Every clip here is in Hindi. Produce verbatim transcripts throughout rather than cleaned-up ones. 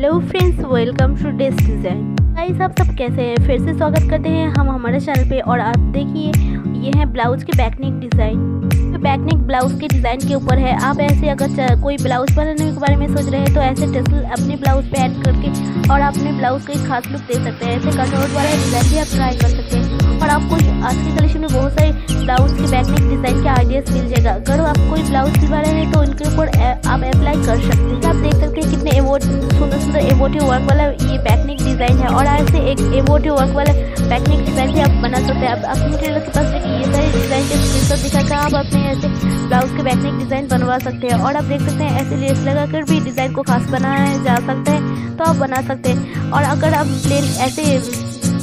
Hello friends, welcome to Des design. Guys, आप सब कैसे हैं? फिर से स्वागत करते हैं हम हमारे चैनल पे। और आप देखिए, ये है ब्लाउज के बैकनेक डिज़ाइन। तो बैकनेक ब्लाउज के डिज़ाइन के ऊपर है। आप ऐसे अगर कोई ब्लाउज बनाने के बारे में सोच रहे हैं तो ऐसे टसल अपने ब्लाउज पे ऐड करके और अपने ब्लाउज को एक खास लुक दे सकते हैं। ऐसे कटआउट वाला डिज़ाइन भी आप ट्राई कर सकते हैं। और आपको आज के कलेक्शन में बहुत सारे ब्लाउज के बैकनेक डिज़ाइन के आइडियाज़ मिल जाएगा। अगर आप कोई ब्लाउज सिलवा रहे हैं तो उनके ऊपर आप अप्लाई कर सकते हैं। आप देख सकते हैं कितने एवोट सुंदर सुंदर एवोटिव वर्क वाला ये बैकनेक डिज़ाइन है। और ऐसे एक एवोटिव वर्क वाला बैकनेक डिज़ाइन भी आप बना सकते हैं। आप अपने टेलर के पास देखिए, ये सारे डिज़ाइन के स्क्रीनशॉट दिखाकर आप अपने ऐसे ब्लाउज के बैकनेक डिज़ाइन बनवा सकते हैं। और आप देख सकते हैं ऐसे लेस लगाकर भी डिज़ाइन को खास बनाया जा सकता है, तो आप बना सकते हैं। और अगर आप प्लेन ऐसे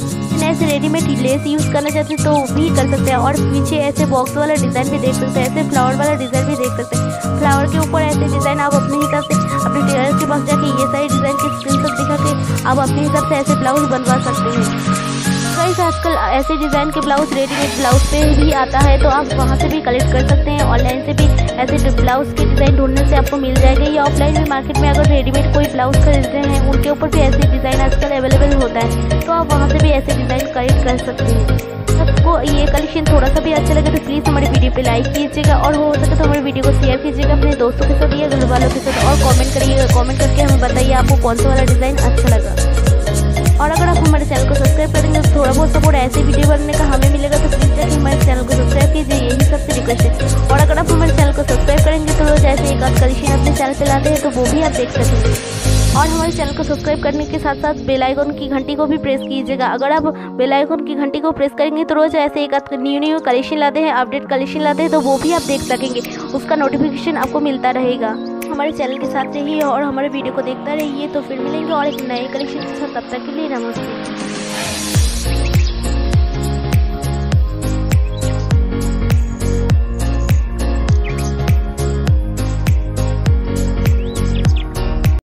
ऐसे रेडीमेड लेस यूज़ करना चाहते हैं तो भी कर सकते हैं। और पीछे ऐसे बॉक्स वाला डिज़ाइन भी देख सकते हैं, ऐसे फ्लावर वाला डिज़ाइन भी देख सकते हैं। फ्लावर के ऊपर ऐसे डिज़ाइन आप अपने हिसाब से अपने टेलर के पास जाके ये सारे डिज़ाइन के स्क्रीनशॉट दिखा के आप अपने हिसाब से ऐसे ब्लाउज बनवा सकते हैं। गाइस, आजकल ऐसे डिज़ाइन के ब्लाउज रेडीमेड ब्लाउज पे भी आता है, तो आप वहाँ से भी कलेक्ट कर सकते हैं। ऑनलाइन से भी ऐसे ब्लाउज के डिज़ाइन ढूंढने से आपको मिल जाएगा। या ऑफलाइन भी मार्केट में अगर रेडीमेड कोई ब्लाउज खरीदते हैं उनके ऊपर भी ऐसे डिज़ाइन आजकल अवेलेबल होता है, तो आप वहाँ से भी ऐसे डिज़ाइन कलेक्ट कर सकते हैं। आपको ये कलेक्शन थोड़ा सा भी अच्छा लगे तो प्लीज़ हमारे वीडियो पे लाइक कीजिएगा और हो सके तो हमारे वीडियो को शेयर कीजिएगा अपने दोस्तों के साथ या घर वालों के साथ। और कमेंट करिएगा, कमेंट करके हमें बताइए आपको कौन सा वाला डिज़ाइन अच्छा लगा। और अगर आप हमारे चैनल को सब्सक्राइब करेंगे तो थोड़ा बहुत सपोर्ट ऐसे वीडियो बनने का हमें मिलेगा, तो प्लीज़ जाके हमारे चैनल को सब्सक्राइब कीजिए, यही सबसे रिक्वेस्ट है। और अगर आप हमारे चैनल को सब्सक्राइब करेंगे तो रोज ऐसे एक आध कलेक्शन अपने चैनल पे लाते हैं, तो वो भी आप देख सकेंगे। और हमारे चैनल को सब्सक्राइब करने के साथ साथ बेल आइकन की घंटी को भी प्रेस कीजिएगा। अगर आप बेल आइकन की घंटी को प्रेस करेंगे तो रोज ऐसे एक आध न्यू न्यू कलेक्शन लाते हैं, अपडेट कलेक्शन लाते हैं, तो वो भी आप देख सकेंगे। उसका नोटिफिकेशन आपको मिलता रहेगा। हमारे चैनल के साथ रहिए और हमारे वीडियो को देखता रहिए। तो फिर मिलेंगे और एक नए कलेक्शन के साथ। तब तक के लिए नमस्ते।